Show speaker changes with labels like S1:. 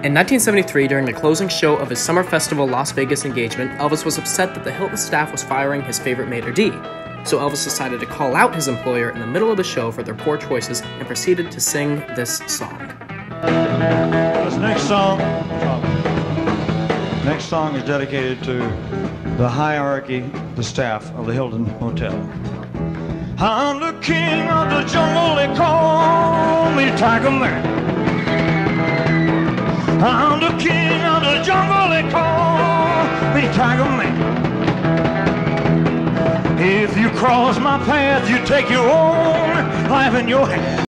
S1: In 1973, during the closing show of his Summer Festival Las Vegas engagement, Elvis was upset that the Hilton staff was firing his favorite maitre d'. So Elvis decided to call out his employer in the middle of the show for their poor choices and proceeded to sing this song.
S2: This next song is dedicated to the hierarchy, the staff of the Hilton Hotel. I'm the king of the jungle, they call me Tiger Man. I'm the king of the jungle, they call me Tiger Man. If you cross my path, you take your own life in your hand.